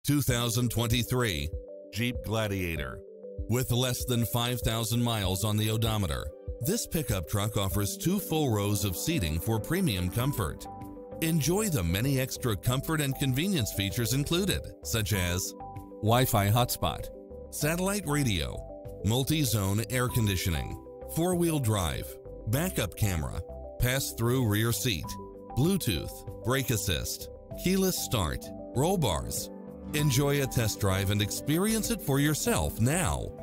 2023 Jeep Gladiator. With less than 5,000 miles on the odometer, this pickup truck offers 2 full rows of seating for premium comfort. Enjoy the many extra comfort and convenience features included, such as Wi-Fi hotspot, satellite radio, multi-zone air conditioning, 4-wheel drive, backup camera, pass-through rear seat, Bluetooth, brake assist, keyless start, roll bars. Enjoy a test drive and experience it for yourself now.